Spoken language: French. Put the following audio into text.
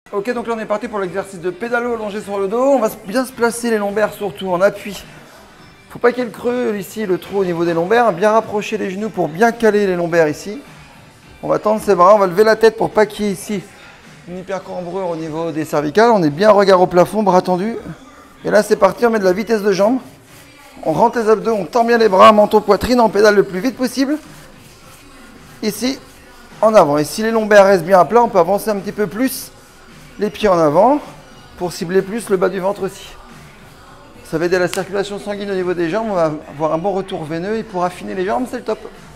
Ok, donc là on est parti pour l'exercice de pédalo allongé sur le dos. On va bien se placer les lombaires surtout en appui. Faut pas qu'il y ait le creux ici, le trou au niveau des lombaires. Bien rapprocher les genoux pour bien caler les lombaires ici. On va tendre ses bras, on va lever la tête pour pas qu'il y ait ici une hypercambrure au niveau des cervicales. On est bien regard au plafond, bras tendus. Et là c'est parti, on met de la vitesse de jambe. On rentre les abdos, on tend bien les bras, menton, poitrine, on pédale le plus vite possible. Ici, en avant. Et si les lombaires restent bien à plat, on peut avancer un petit peu plus les pieds en avant pour cibler plus le bas du ventre aussi. Ça va aider à la circulation sanguine au niveau des jambes, on va avoir un bon retour veineux et pour affiner les jambes, c'est le top.